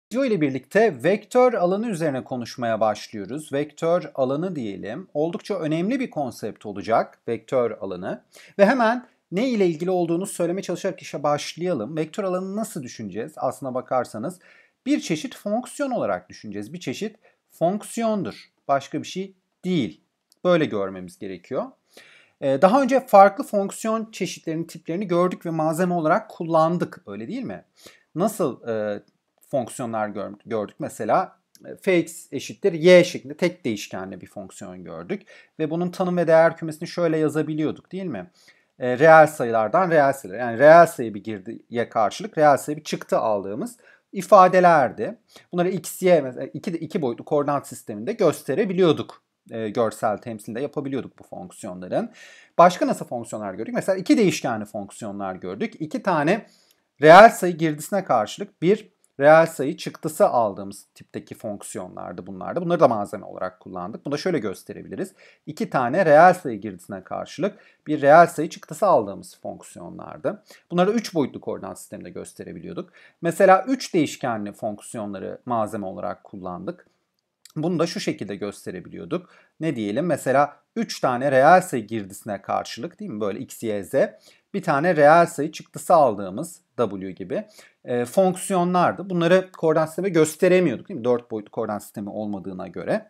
Video ile birlikte vektör alanı üzerine konuşmaya başlıyoruz. Vektör alanı diyelim. Oldukça önemli bir konsept olacak vektör alanı. Ve hemen ne ile ilgili olduğunu söylemeye çalışarak işe başlayalım. Vektör alanını nasıl düşüneceğiz? Aslına bakarsanız bir çeşit fonksiyon olarak düşüneceğiz. Bir çeşit fonksiyondur. Başka bir şey değil. Böyle görmemiz gerekiyor. Daha önce farklı fonksiyon çeşitlerini, tiplerini gördük ve malzeme olarak kullandık. Öyle değil mi? Nasıl fonksiyonlar gördük? Mesela fx eşittir y şeklinde tek değişkenli bir fonksiyon gördük. Ve bunun tanım ve değer kümesini şöyle yazabiliyorduk değil mi? Reel sayılardan reel sayılar. Yani reel sayı bir girdiye karşılık reel sayı bir çıktı aldığımız ifadelerdi. Bunları x, y mesela iki boyutlu koordinat sisteminde gösterebiliyorduk. Görsel temsilde yapabiliyorduk bu fonksiyonların. Başka nasıl fonksiyonlar gördük? Mesela iki değişkenli fonksiyonlar gördük. İki tane reel sayı girdisine karşılık bir reel sayı çıktısı aldığımız tipteki fonksiyonlardı bunlar da. Bunları da malzeme olarak kullandık. Bunu da şöyle gösterebiliriz. İki tane reel sayı girdisine karşılık bir reel sayı çıktısı aldığımız fonksiyonlardı. Bunları da 3 boyutlu koordinat sisteminde gösterebiliyorduk. Mesela 3 değişkenli fonksiyonları malzeme olarak kullandık. Bunu da şu şekilde gösterebiliyorduk. Ne diyelim? Mesela 3 tane reel sayı girdisine karşılık değil mi? Böyle x, y, z. Bir tane reel sayı çıktısı aldığımız w gibi fonksiyonlardı. Bunları koordinat sistemi gösteremiyorduk değil mi? 4 boyutlu koordinat sistemi olmadığına göre.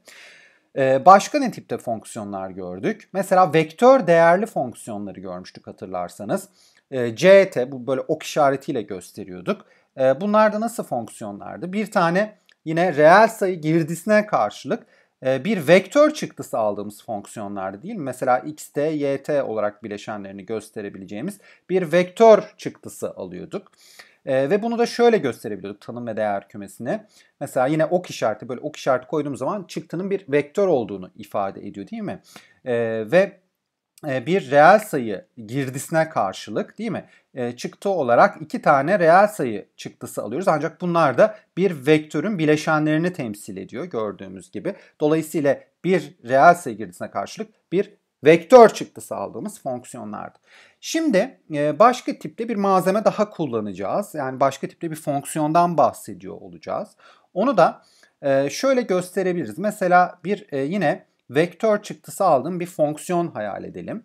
Başka ne tipte fonksiyonlar gördük? Mesela vektör değerli fonksiyonları görmüştük hatırlarsanız. Ct bu böyle ok işaretiyle gösteriyorduk. Bunlar da nasıl fonksiyonlardı? Bir tane yine reel sayı girdisine karşılık bir vektör çıktısı aldığımız fonksiyonlardı değil mi? Mesela xt, yt olarak bileşenlerini gösterebileceğimiz bir vektör çıktısı alıyorduk. Ve bunu da şöyle gösterebiliyorduk tanım ve değer kümesine. Mesela yine ok işareti, böyle ok işareti koyduğum zaman çıktının bir vektör olduğunu ifade ediyor değil mi? Ve bir reel sayı girdisine karşılık değil mi? Çıktı olarak iki tane reel sayı çıktısı alıyoruz. Ancak bunlar da bir vektörün bileşenlerini temsil ediyor gördüğümüz gibi. Dolayısıyla bir reel sayı girdisine karşılık bir vektör çıktısı aldığımız fonksiyonlardı. Şimdi başka tipte bir malzeme daha kullanacağız. Yani başka tipte bir fonksiyondan bahsediyor olacağız. Onu da şöyle gösterebiliriz. Mesela bir yine vektör çıktısı aldığım bir fonksiyon hayal edelim.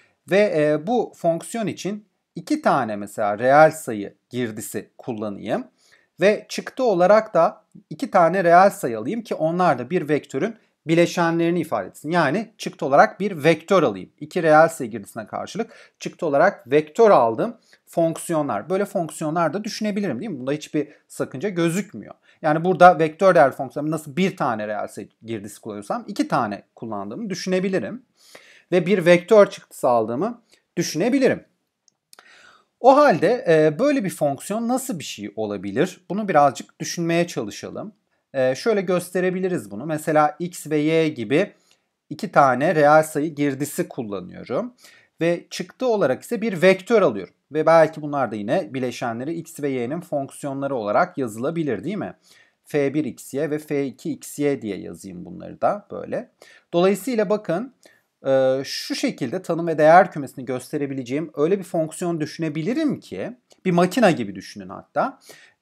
Ve bu fonksiyon için iki tane mesela reel sayı girdisi kullanayım. Ve çıktı olarak da iki tane reel sayı alayım ki onlar da bir vektörün bileşenlerini ifade etsin. Yani çıktı olarak bir vektör alayım. İki reel sayı girdisine karşılık çıktı olarak vektör aldığım fonksiyonlar. Böyle fonksiyonlar da düşünebilirim değil mi? Bunda hiçbir sakınca gözükmüyor. Yani burada vektör değerli fonksiyon nasıl bir tane reel sayı girdisi kullanıyorsam iki tane kullandığımı düşünebilirim. Ve bir vektör çıktısı aldığımı düşünebilirim. O halde böyle bir fonksiyon nasıl bir şey olabilir? Bunu birazcık düşünmeye çalışalım. Şöyle gösterebiliriz bunu. Mesela x ve y gibi iki tane reel sayı girdisi kullanıyorum. Ve çıktı olarak ise bir vektör alıyorum. Ve belki bunlar da yine bileşenleri x ve y'nin fonksiyonları olarak yazılabilir değil mi? f1xy ve f2xy diye yazayım bunları da böyle. Dolayısıyla bakın şu şekilde tanım ve değer kümesini gösterebileceğim öyle bir fonksiyon düşünebilirim ki bir makina gibi düşünün hatta.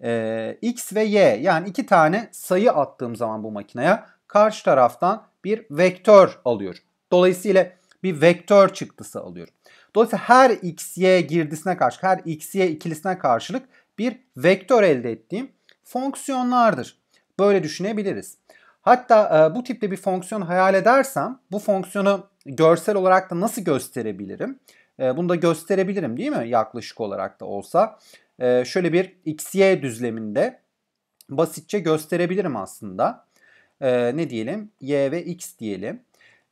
X ve y yani iki tane sayı attığım zaman bu makineye karşı taraftan bir vektör alıyorum. Dolayısıyla bir vektör çıktısı alıyorum. Dolayısıyla her x, y girdisine karşı, her x, y ikilisine karşılık bir vektör elde ettiğim fonksiyonlardır. Böyle düşünebiliriz. Hatta bu tipte bir fonksiyon hayal edersem bu fonksiyonu görsel olarak da nasıl gösterebilirim? Bunu da gösterebilirim değil mi? Yaklaşık olarak da olsa. Şöyle bir x-y düzleminde basitçe gösterebilirim aslında. Ne diyelim? Y ve x diyelim.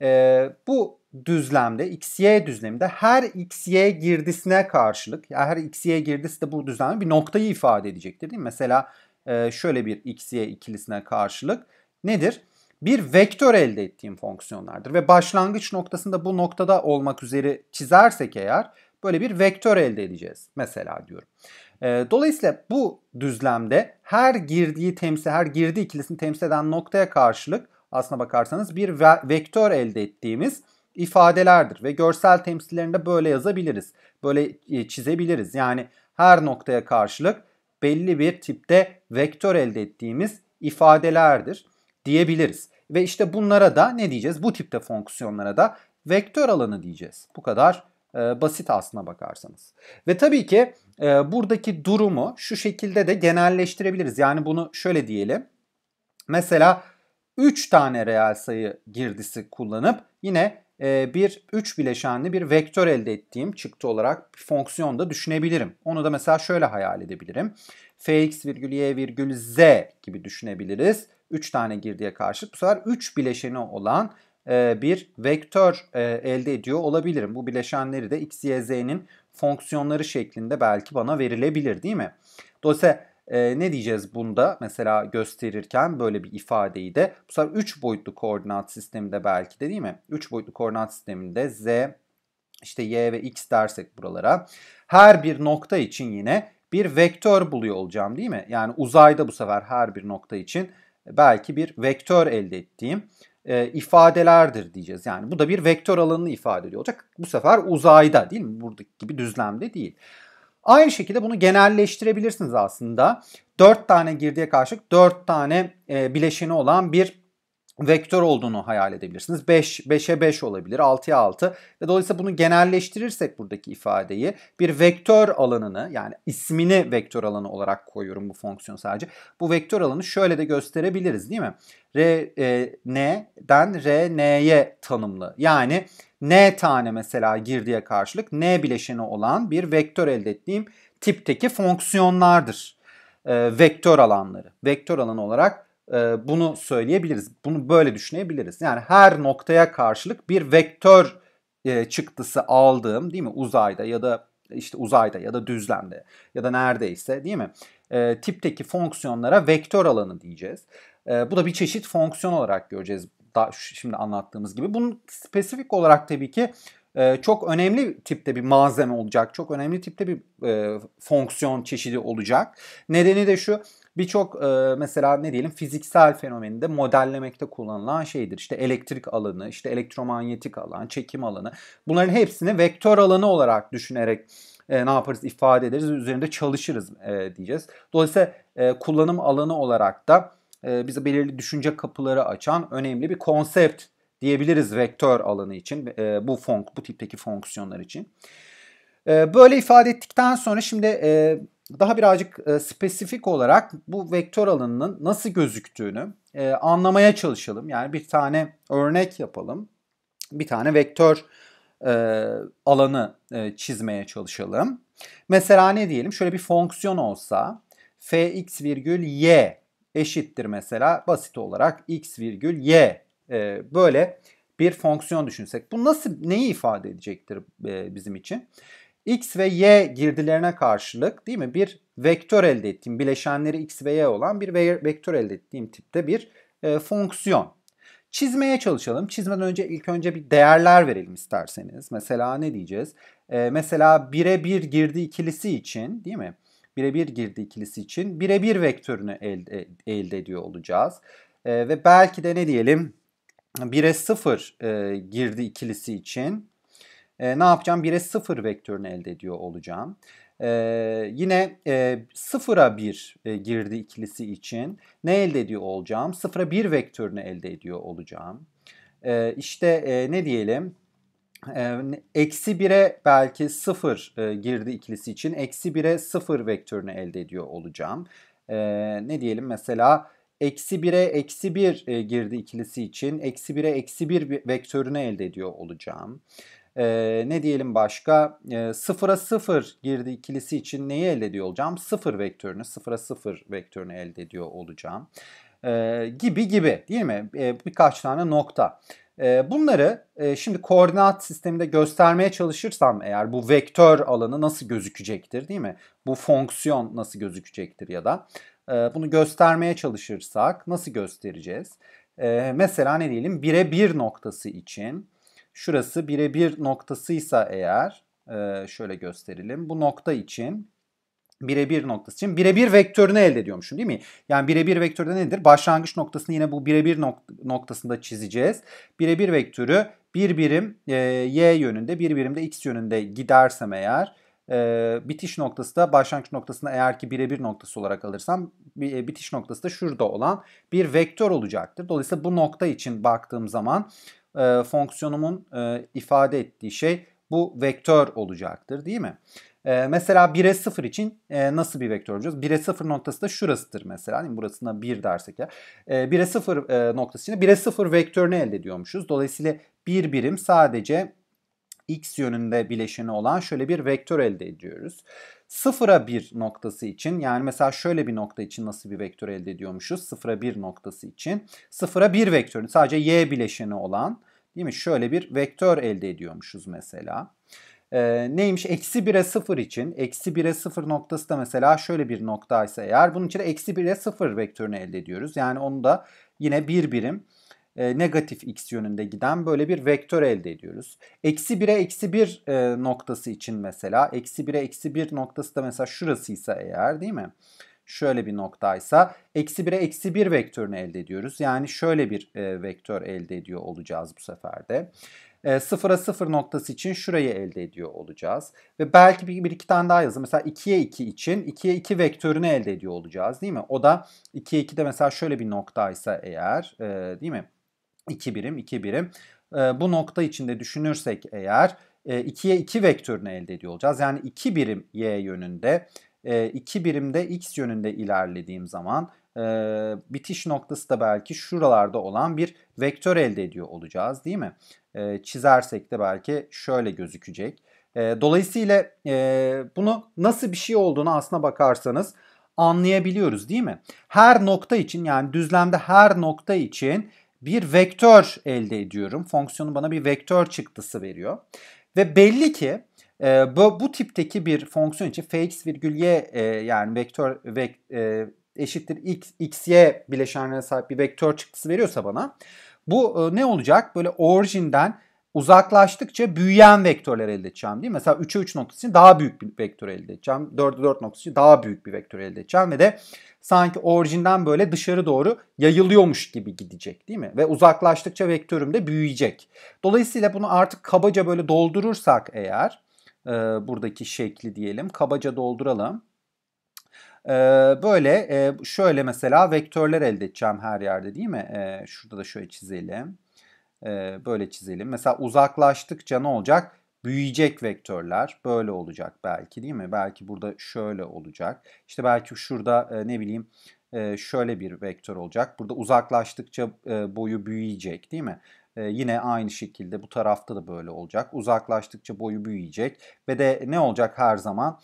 Bu düzlemde, x-y düzleminde her x-y girdisine karşılık, her x-y girdisi de bu düzlemde bir noktayı ifade edecektir değil mi? Mesela şöyle bir x-y ikilisine karşılık nedir? Bir vektör elde ettiğim fonksiyonlardır. Ve başlangıç noktasında bu noktada olmak üzere çizersek eğer böyle bir vektör elde edeceğiz mesela diyorum. Dolayısıyla bu düzlemde her girdi ikilisini temsil eden noktaya karşılık aslına bakarsanız bir vektör elde ettiğimiz ifadelerdir. Ve görsel temsillerinde böyle yazabiliriz. Böyle çizebiliriz. Yani her noktaya karşılık belli bir tipte vektör elde ettiğimiz ifadelerdir diyebiliriz. Ve işte bunlara da ne diyeceğiz? Bu tipte fonksiyonlara da vektör alanı diyeceğiz. Bu kadar basit aslına bakarsanız. Ve tabii ki buradaki durumu şu şekilde de genelleştirebiliriz. Yani bunu şöyle diyelim. Mesela 3 tane reel sayı girdisi kullanıp yine bir 3 bileşenli bir vektör elde ettiğim çıktı olarak bir fonksiyon da düşünebilirim. Onu da mesela şöyle hayal edebilirim. Fx virgül y virgül z gibi düşünebiliriz. 3 tane girdiye karşılık bu sefer 3 bileşeni olan bir vektör elde ediyor olabilirim. Bu bileşenleri de x, y, z'nin fonksiyonları şeklinde belki bana verilebilir değil mi? Dolayısıyla ne diyeceğiz bunda mesela gösterirken böyle bir ifadeyi de bu sefer 3 boyutlu koordinat sisteminde belki de değil mi? 3 boyutlu koordinat sisteminde z, işte y ve x dersek buralara her bir nokta için yine bir vektör buluyor olacağım değil mi? Yani uzayda bu sefer her bir nokta için belki bir vektör elde ettiğim ifadelerdir diyeceğiz. Yani bu da bir vektör alanını ifade ediyor olacak. Bu sefer uzayda değil mi? Buradaki gibi düzlemde değil. Aynı şekilde bunu genelleştirebilirsiniz aslında. 4 tane girdiye karşılık 4 tane bileşeni olan bir vektör olduğunu hayal edebilirsiniz. 5'e 5 olabilir, 6'ya 6 ve dolayısıyla bunu genelleştirirsek buradaki ifadeyi bir vektör alanını yani ismini vektör alanı olarak koyuyorum bu fonksiyon sadece. Bu vektör alanı şöyle de gösterebiliriz değil mi? N'den N'ye tanımlı. Yani N tane mesela girdiye karşılık N bileşeni olan bir vektör elde ettiğim tipteki fonksiyonlardır. Vektör alanları. Vektör alanı olarak bunu söyleyebiliriz. Bunu böyle düşünebiliriz. Yani her noktaya karşılık bir vektör çıktısı aldığım değil mi? Uzayda ya da işte uzayda ya da düzlemde ya da neredeyse değil mi? Tipteki fonksiyonlara vektör alanı diyeceğiz. Bu da bir çeşit fonksiyon olarak göreceğiz. Şimdi anlattığımız gibi. Bunun spesifik olarak tabii ki çok önemli tipte bir malzeme olacak. Çok önemli tipte bir fonksiyon çeşidi olacak. Nedeni de şu. Birçok mesela ne diyelim fiziksel fenomeninde modellemekte kullanılan şeydir. İşte elektrik alanı, işte elektromanyetik alan, çekim alanı. Bunların hepsini vektör alanı olarak düşünerek ne yaparız ifade ederiz, üzerinde çalışırız diyeceğiz. Dolayısıyla kullanım alanı olarak da bize belirli düşünce kapıları açan önemli bir konsept diyebiliriz vektör alanı için, bu tipteki fonksiyonlar için. Böyle ifade ettikten sonra şimdi daha birazcık spesifik olarak bu vektör alanının nasıl gözüktüğünü anlamaya çalışalım. Yani bir tane örnek yapalım. Bir tane vektör alanı çizmeye çalışalım. Mesela ne diyelim? Şöyle bir fonksiyon olsa fx virgül y eşittir mesela basit olarak x virgül y böyle bir fonksiyon düşünsek. Bu neyi ifade edecektir bizim için? X ve y girdilerine karşılık değil mi bir vektör elde ettiğim bileşenleri x ve y olan bir vektör elde ettiğim tipte bir fonksiyon. Çizmeye çalışalım. Çizmeden önce ilk önce bir değerler verelim isterseniz. Mesela ne diyeceğiz? Mesela 1'e 1 girdi ikilisi için değil mi? 1'e 1 girdi ikilisi için 1'e 1 vektörünü elde ediyor olacağız. Ve belki de ne diyelim? 1'e 0 girdi ikilisi için ne yapacağım? 1'e 0 vektörünü elde ediyor olacağım. Yine 0'a 1 girdi ikilisi için ne elde ediyor olacağım? 0'a 1 vektörünü elde ediyor olacağım. İşte ne diyelim? Eksi 1'e belki 0 girdi ikilisi için eksi 1'e 0 vektörünü elde ediyor olacağım. Ne diyelim mesela eksi 1'e eksi 1 girdi ikilisi için eksi 1'e eksi 1 vektörünü elde ediyor olacağım. Ne diyelim başka? 0'a 0 girdi ikilisi için neyi elde ediyor olacağım? 0'a 0 vektörünü elde ediyor olacağım. Gibi değil mi? Birkaç tane nokta. Bunları şimdi koordinat sisteminde göstermeye çalışırsam eğer bu vektör alanı nasıl gözükecektir değil mi? Bu fonksiyon nasıl gözükecektir ya da bunu göstermeye çalışırsak nasıl göstereceğiz? Mesela ne diyelim 1'e 1 noktası için şurası 1'e 1 noktasıysa eğer şöyle gösterelim. Bu nokta için 1'e 1 noktası için 1'e 1 vektörünü elde ediyormuşum değil mi? Yani 1'e 1 vektörü de nedir? Başlangıç noktasını yine bu 1'e 1 noktasında çizeceğiz. 1'e 1 vektörü bir birim y yönünde bir birim de x yönünde gidersem eğer Bitiş noktası da başlangıç noktasında eğer ki birebir noktası olarak alırsam bitiş noktası da şurada olan bir vektör olacaktır. Dolayısıyla bu nokta için baktığım zaman fonksiyonumun ifade ettiği şey bu vektör olacaktır değil mi? Mesela 1'e 0 için nasıl bir vektör olacağız? 1'e 0 noktası da şurasıdır mesela. Değil mi? Burasına 1 dersek ya. 1'e 0 noktası için 1'e 0 vektörünü elde ediyormuşuz. Dolayısıyla bir birim sadece x yönünde bileşeni olan şöyle bir vektör elde ediyoruz. 0'a 1 noktası için yani mesela şöyle bir nokta için nasıl bir vektör elde ediyormuşuz? 0'a 1 noktası için 0'a 1 vektörün sadece y bileşeni olan değil mi? Şöyle bir vektör elde ediyormuşuz mesela. Neymiş? Eksi 1'e 0 için eksi 1'e 0 noktası da mesela şöyle bir noktaysa eğer bunun için de eksi 1'e 0 vektörünü elde ediyoruz. Yani onu da yine bir birim negatif x yönünde giden böyle bir vektör elde ediyoruz. Eksi 1'e eksi 1 noktası için mesela eksi 1'e eksi 1 noktası da mesela şurasıysa eğer değil mi? Şöyle bir noktaysa eksi 1'e eksi 1 vektörünü elde ediyoruz. Yani şöyle bir vektör elde ediyor olacağız bu sefer de. 0'a 0 noktası için şurayı elde ediyor olacağız. Ve belki bir iki tane daha yazın. Mesela 2'ye 2 için 2'ye 2 vektörünü elde ediyor olacağız değil mi? O da 2'ye 2'de mesela şöyle bir noktaysa eğer değil mi? 2 birim 2 birim. Bu nokta içinde düşünürsek eğer 2'ye 2 vektörünü elde ediyor olacağız. Yani 2 birim y yönünde 2 birimde x yönünde ilerlediğim zaman bitiş noktası da belki şuralarda olan bir vektör elde ediyor olacağız değil mi? Çizersek de belki şöyle gözükecek. Dolayısıyla bunu nasıl bir şey olduğunu aslına bakarsanız anlayabiliyoruz değil mi? Her nokta için yani düzlemde her nokta için bir vektör elde ediyorum. Fonksiyonu bana bir vektör çıktısı veriyor. Ve belli ki bu tipteki bir fonksiyon için fx virgül y yani vektör eşittir x, y bileşenlerine sahip bir vektör çıktısı veriyorsa bana bu ne olacak? Böyle orijinden uzaklaştıkça büyüyen vektörler elde edeceğim değil mi? Mesela 3'e 3 noktası için daha büyük bir vektör elde edeceğim. 4'e 4 noktası için daha büyük bir vektör elde edeceğim ve de sanki orijinden böyle dışarı doğru yayılıyormuş gibi gidecek değil mi? Ve uzaklaştıkça vektörüm de büyüyecek. Dolayısıyla bunu artık kabaca böyle doldurursak eğer buradaki şekli diyelim kabaca dolduralım. Böyle şöyle mesela vektörler elde edeceğim her yerde değil mi? Şurada da şöyle çizelim. Böyle çizelim. Mesela uzaklaştıkça ne olacak? Büyüyecek vektörler böyle olacak belki değil mi? Belki burada şöyle olacak. İşte belki şurada ne bileyim şöyle bir vektör olacak. Burada uzaklaştıkça boyu büyüyecek değil mi? Yine aynı şekilde bu tarafta da böyle olacak. Uzaklaştıkça boyu büyüyecek ve de ne olacak her zaman?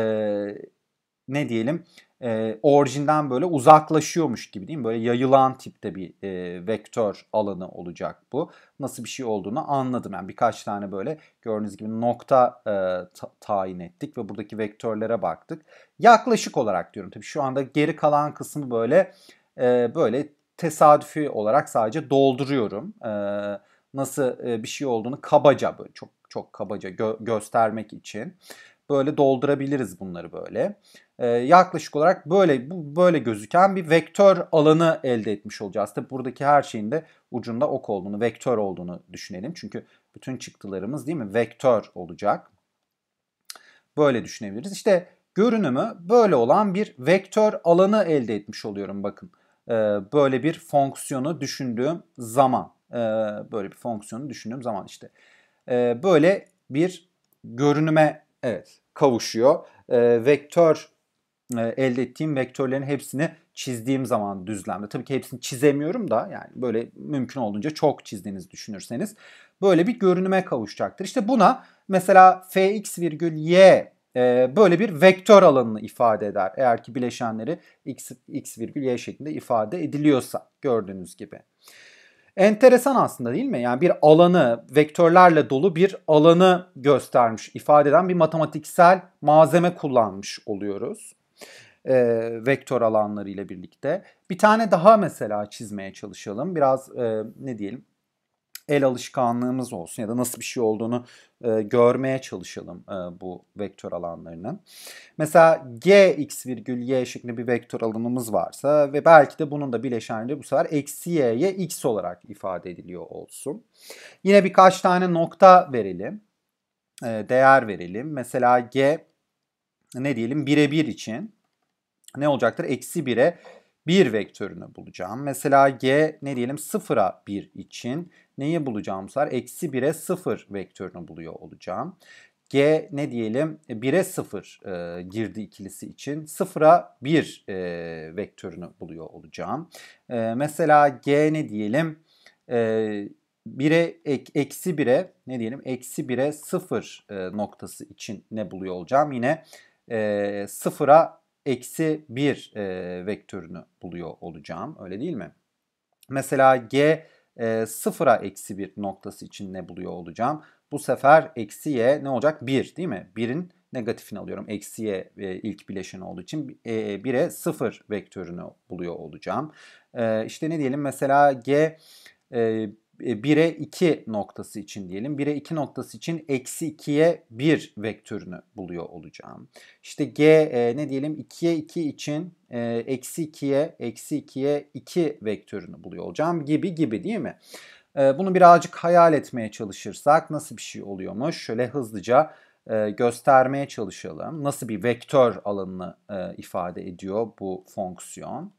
Ne diyelim orijinden böyle uzaklaşıyormuş gibi değil mi? Böyle yayılan tipte bir vektör alanı olacak bu. Nasıl bir şey olduğunu anladım. Yani birkaç tane böyle gördüğünüz gibi nokta tayin ettik ve buradaki vektörlere baktık. Yaklaşık olarak diyorum. Tabii şu anda geri kalan kısmı böyle tesadüfi olarak sadece dolduruyorum. Nasıl bir şey olduğunu kabaca böyle çok çok kabaca göstermek için böyle doldurabiliriz bunları böyle. Yaklaşık olarak böyle gözüken bir vektör alanı elde etmiş olacağız. Tabi buradaki her şeyin de ucunda ok olduğunu, vektör olduğunu düşünelim. Çünkü bütün çıktılarımız değil mi vektör olacak. Böyle düşünebiliriz. İşte görünümü böyle olan bir vektör alanı elde etmiş oluyorum bakın. Böyle bir fonksiyonu düşündüğüm zaman. Böyle bir fonksiyonu düşündüğüm zaman işte. Böyle bir görünüme evet kavuşuyor. Vektör elde ettiğim vektörlerin hepsini çizdiğim zaman düzlemde. Tabii ki hepsini çizemiyorum da yani böyle mümkün olduğunca çok çizdiğinizi düşünürseniz böyle bir görünüme kavuşacaktır. İşte buna mesela fx virgül y böyle bir vektör alanını ifade eder. Eğer ki bileşenleri x virgül y şeklinde ifade ediliyorsa gördüğünüz gibi. Enteresan aslında değil mi? Yani bir alanı, vektörlerle dolu bir alanı göstermiş, ifade eden bir matematiksel malzeme kullanmış oluyoruz. Vektör alanları ile birlikte. Bir tane daha mesela çizmeye çalışalım. Biraz ne diyelim? El alışkanlığımız olsun ya da nasıl bir şey olduğunu görmeye çalışalım bu vektör alanlarının. Mesela g x virgül y şeklinde bir vektör alanımız varsa ve belki de bunun da bileşenleri bu sefer eksi y'ye x olarak ifade ediliyor olsun. Yine birkaç tane nokta verelim, değer verelim. Mesela g ne diyelim 1'e 1 için ne olacaktır? Eksi 1'e 1 vektörünü bulacağım. Mesela g ne diyelim 0'a 1 için neyi bulacağım bu sefer? Eksi 1'e 0 vektörünü buluyor olacağım. G ne diyelim 1'e 0 girdi ikilisi için 0'a 1 vektörünü buluyor olacağım. Mesela G ne diyelim 1'e eksi 1'e ne diyelim eksi 1'e 0 noktası için ne buluyor olacağım? Yine 0'a eksi 1 vektörünü buluyor olacağım. Öyle değil mi? Mesela G 0'a eksi 1 noktası için ne buluyor olacağım? Bu sefer eksi y ne olacak? 1 değil mi? 1'in negatifini alıyorum. Eksi y ilk bileşeni olduğu için 1'e 0 vektörünü buluyor olacağım. İşte ne diyelim? Mesela G 1'e 2 noktası için diyelim. 1'e 2 noktası için eksi 2'ye 1 vektörünü buluyor olacağım. İşte G ne diyelim 2'ye 2 için eksi 2'ye 2 vektörünü buluyor olacağım gibi değil mi? Bunu birazcık hayal etmeye çalışırsak nasıl bir şey oluyormuş? Şöyle hızlıca göstermeye çalışalım. Nasıl bir vektör alanını ifade ediyor bu fonksiyon?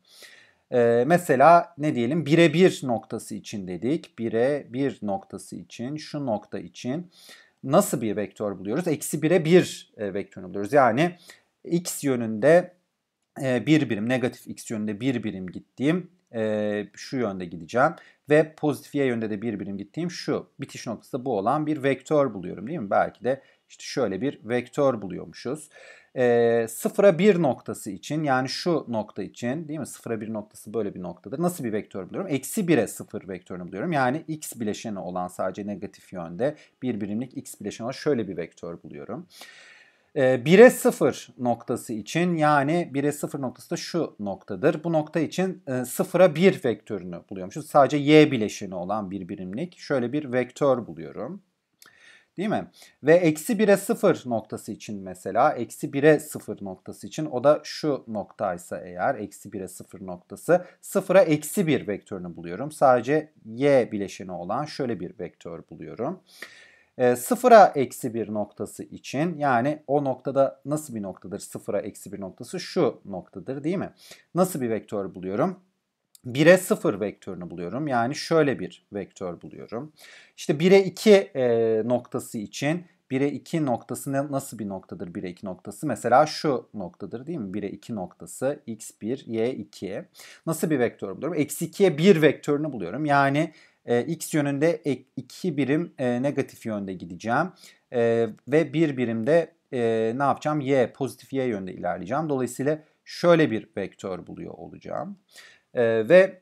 Mesela ne diyelim 1'e 1 noktası için dedik. 1'e 1 noktası için şu nokta için nasıl bir vektör buluyoruz? Eksi 1'e 1 vektörünü buluyoruz. Yani x yönünde bir birim, negatif x yönünde bir birim gittiğim şu yönde gideceğim. Ve pozitif y yönde de bir birim gittiğim şu bitiş noktası bu olan bir vektör buluyorum değil mi? Belki de işte şöyle bir vektör buluyormuşuz. 0'a 1 noktası için yani şu nokta için değil mi? 0'a 1 noktası böyle bir noktadır. Nasıl bir vektör buluyorum? Eksi 1'e 0 vektörünü buluyorum. Yani x bileşeni olan sadece negatif yönde bir birimlik x bileşeni olan şöyle bir vektör buluyorum. 1'e 0 noktası için yani 1'e 0 noktası da şu noktadır. Bu nokta için 0'a 1 vektörünü buluyormuşuz. Sadece y bileşeni olan bir birimlik şöyle bir vektör buluyorum. Değil mi? Ve eksi 1'e 0 noktası için mesela eksi 1'e 0 noktası için o da şu noktaysa eğer eksi 1'e 0 noktası 0'a eksi 1 vektörünü buluyorum. Sadece y bileşeni olan şöyle bir vektör buluyorum. 0'a eksi 1 noktası için yani o noktada nasıl bir noktadır 0'a eksi 1 noktası şu noktadır değil mi? Nasıl bir vektör buluyorum? 1'e 0 vektörünü buluyorum. Yani şöyle bir vektör buluyorum. İşte 1'e 2 noktası için 1'e 2 noktası nasıl bir noktadır 1'e 2 noktası? Mesela şu noktadır değil mi? 1'e 2 noktası x1, y2. Nasıl bir vektör buluyorum? Eksi 2'ye 1 vektörünü buluyorum. Yani x yönünde 2 birim negatif yönde gideceğim. Ve 1 birimde ne yapacağım? Pozitif y yönde ilerleyeceğim. Dolayısıyla şöyle bir vektör buluyor olacağım. Ve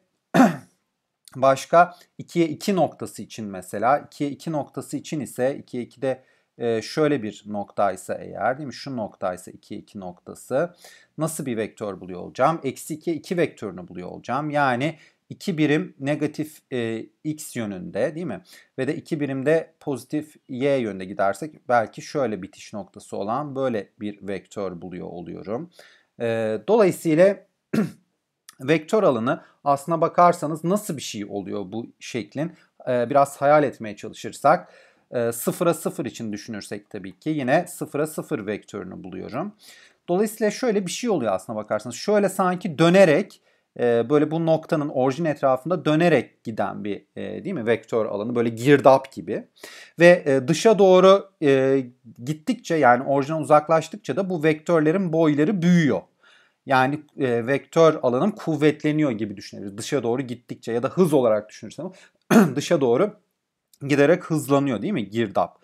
başka 2'ye 2 noktası için mesela 2'ye 2 noktası için ise 2'ye 2'de şöyle bir noktaysa eğer değil mi? Şu noktaysa 2'ye 2 noktası nasıl bir vektör buluyor olacağım? Eksi 2'ye 2 vektörünü buluyor olacağım. Yani 2 birim negatif x yönünde değil mi? Ve de 2 birimde pozitif y yönde gidersek belki şöyle bitiş noktası olan böyle bir vektör buluyor oluyorum. Dolayısıyla vektör alanı aslına bakarsanız nasıl bir şey oluyor bu şeklin? Biraz hayal etmeye çalışırsak 0'a 0 için düşünürsek tabii ki yine 0'a 0 vektörünü buluyorum. Dolayısıyla şöyle bir şey oluyor aslına bakarsanız. Şöyle sanki dönerek böyle bu noktanın orijin etrafında dönerek giden bir değil mi vektör alanı böyle girdap gibi. Ve dışa doğru gittikçe yani orijinal uzaklaştıkça da bu vektörlerin boyları büyüyor. Yani vektör alanım kuvvetleniyor gibi düşünebiliriz. Dışa doğru gittikçe ya da hız olarak düşünürsem dışa doğru giderek hızlanıyor değil mi girdap?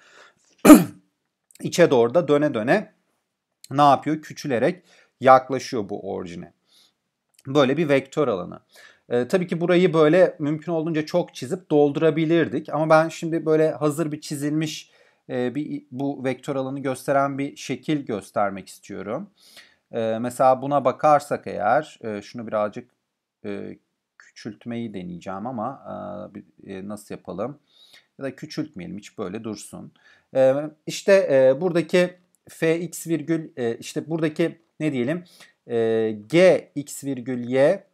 İçe doğru da döne döne ne yapıyor? Küçülerek yaklaşıyor bu orijine. Böyle bir vektör alanı. Tabii ki burayı böyle mümkün olduğunca çok çizip doldurabilirdik. Ama ben şimdi böyle hazır bir çizilmiş bu vektör alanı gösteren bir şekil göstermek istiyorum. Mesela buna bakarsak eğer şunu birazcık küçültmeyi deneyeceğim ama nasıl yapalım? Ya da küçültmeyelim hiç böyle dursun. İşte buradaki fx virgül işte buradaki ne diyelim g x virgül y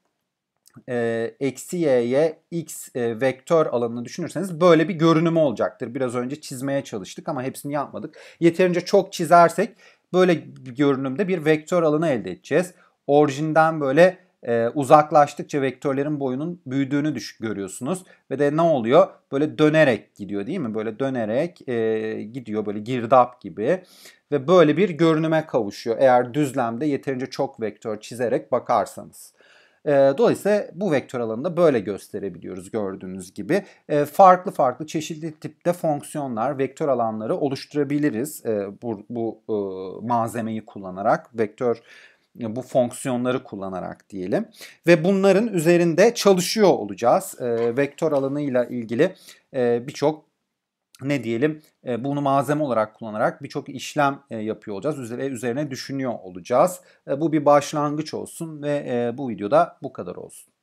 eksi y'ye x vektör alanını düşünürseniz böyle bir görünümü olacaktır. Biraz önce çizmeye çalıştık ama hepsini yapmadık. Yeterince çok çizersek böyle bir görünümde bir vektör alanı elde edeceğiz. Orijinden böyle uzaklaştıkça vektörlerin boyunun büyüdüğünü görüyorsunuz. Ve de ne oluyor? Böyle dönerek gidiyor değil mi? Böyle dönerek gidiyor böyle girdap gibi. Ve böyle bir görünüme kavuşuyor. Eğer düzlemde yeterince çok vektör çizerek bakarsanız. Dolayısıyla bu vektör alanını da böyle gösterebiliyoruz gördüğünüz gibi. Farklı farklı çeşitli tipte fonksiyonlar, vektör alanları oluşturabiliriz bu malzemeyi kullanarak, bu fonksiyonları kullanarak diyelim. Ve bunların üzerinde çalışıyor olacağız. Vektör alanıyla ilgili birçok bunu malzeme olarak kullanarak birçok işlem yapıyor olacağız. Üzerine düşünüyor olacağız. Bu bir başlangıç olsun ve bu videoda bu kadar olsun.